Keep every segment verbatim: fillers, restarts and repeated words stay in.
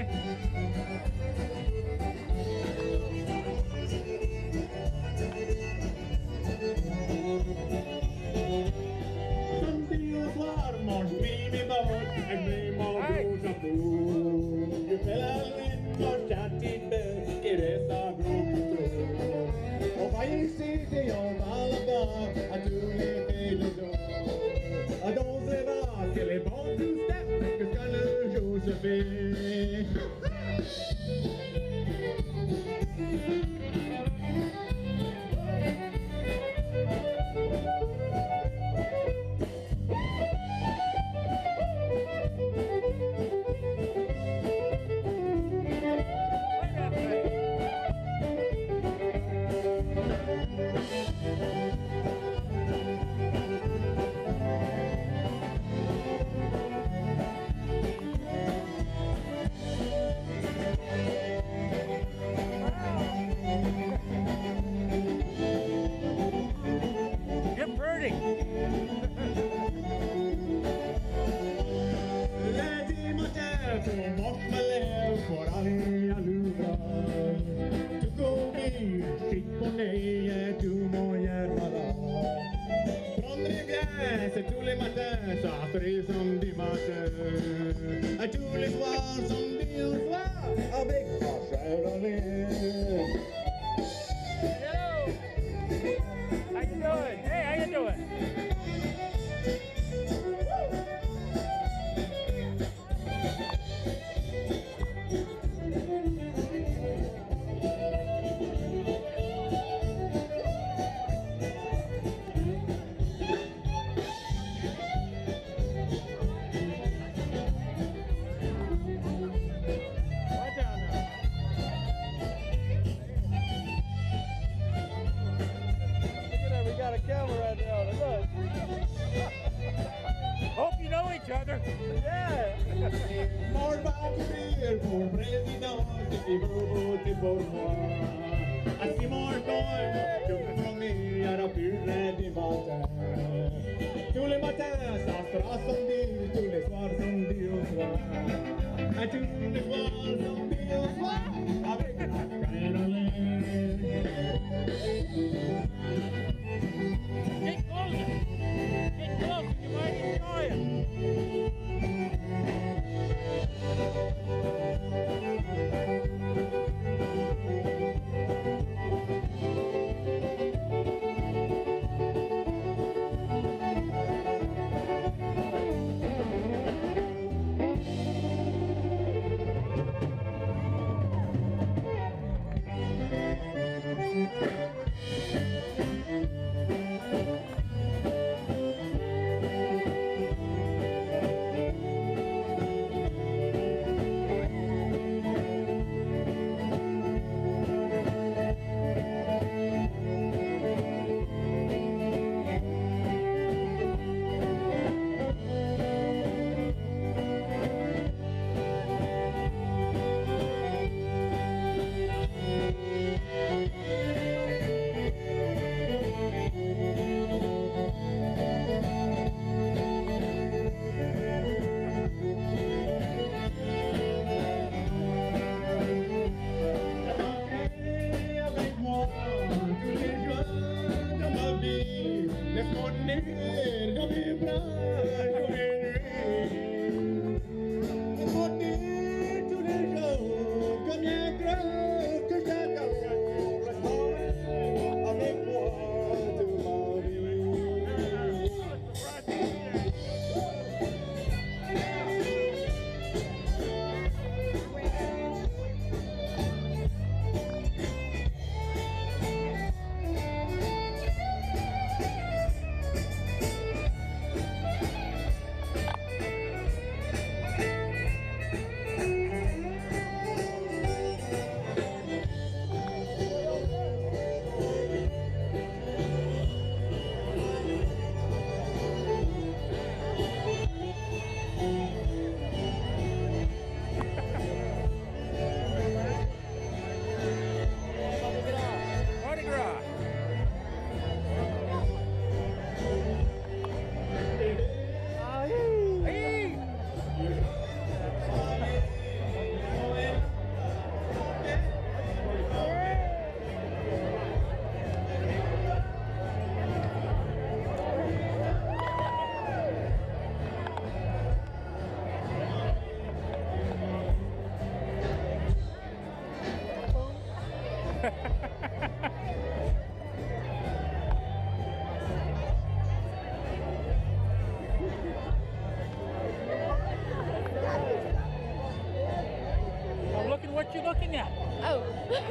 Dios varmor skriver bort en bli magbrorsa bor. Du fäller lindor tjattigt bäst i dessa brorstår. Och vad jag sitter jag alla dag att du lever då. Att de ser vad till en barn du stämmer du ska nu Josefin. C'est tous les matins, ça fait samedi matin. À tous les soirs, samedi au soir, avec ma chère Eunice. Hello! How you doing? Hey, how you doing? Pour président, si vous votez pour moi. Assis mon corps, je me promets à la purée du matin. Tous les matins, ça sera samedi, tous les soirs, samedi au soir. À tous les soirs, samedi au soir, avec la Caroline. Get closer! Get closer, you might enjoy it! I'm looking what you're looking at. Oh.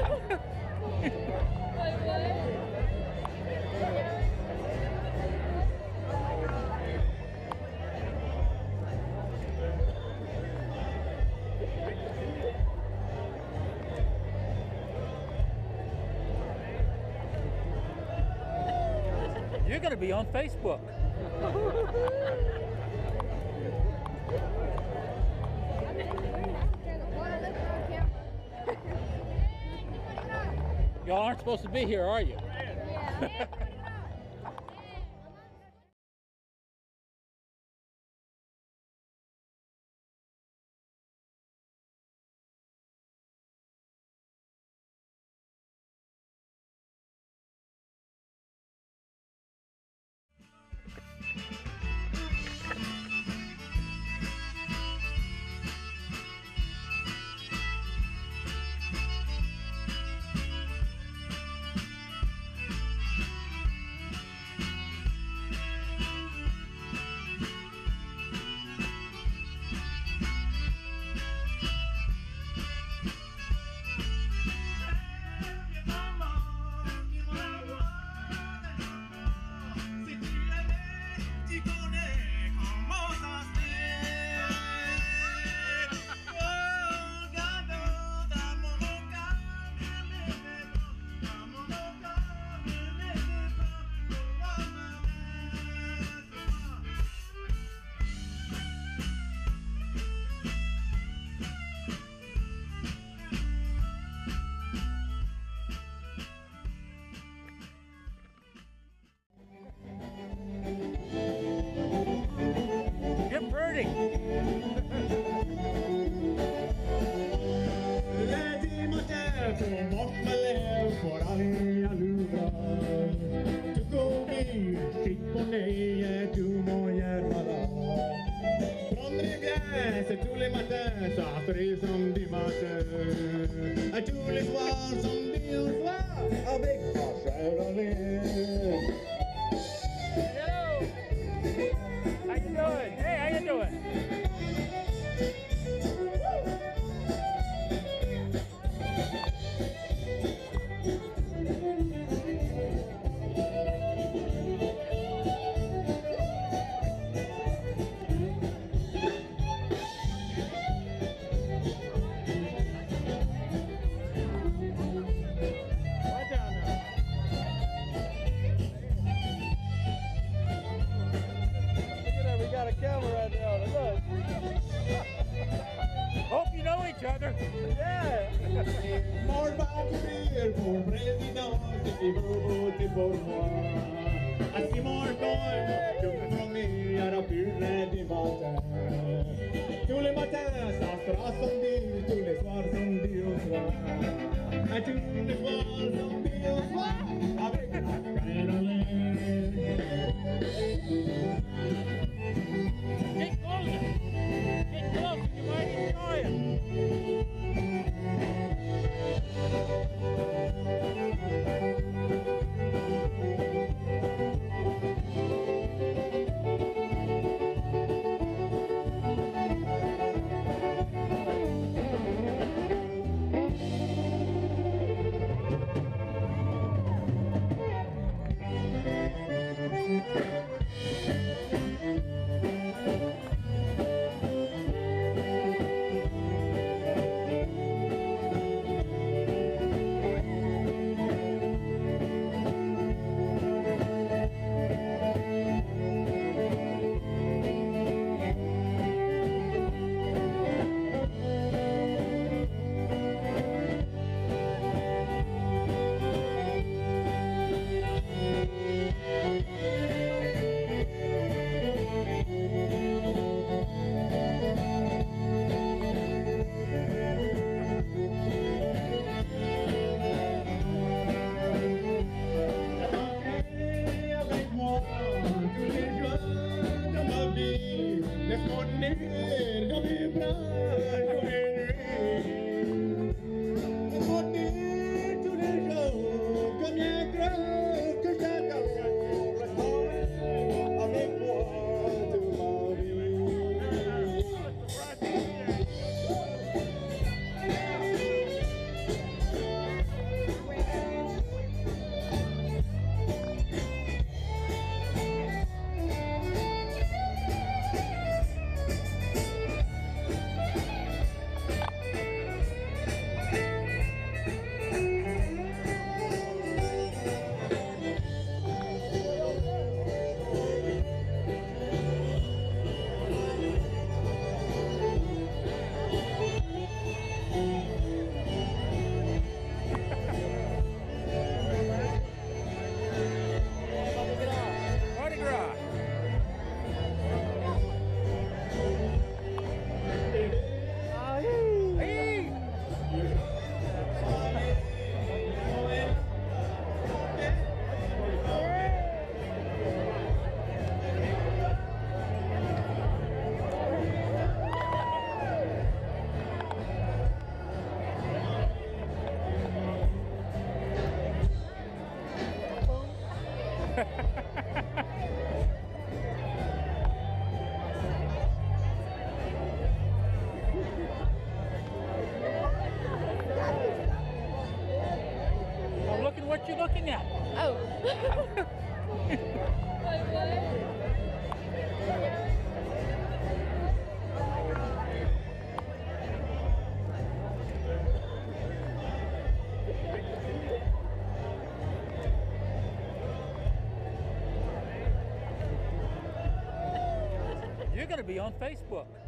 You're going to be on Facebook. Y'all aren't supposed to be here, are you? Get pretty. Lady matin på mortmalen får alla lurar. Du går vid, skit på neje, du må göra det. Från det gräset, tous les matins, ça frit som du matin. À tous les soirs, som du soir, avec ma chère Eunice. Hello. How you doing? Hey, how you doing? Hope you know each other. Yeah. More back beer pour président, c'est beau c'est pour moi. Ainsi more coin, tu promis à la pure du matin. Tous les matins, ça sera samedi, tous les soirs samedi au soir. Et tous les soirs samedi au soir, avec la Caroline. Get closer. Get closer. You might enjoy it. You're going to be on Facebook.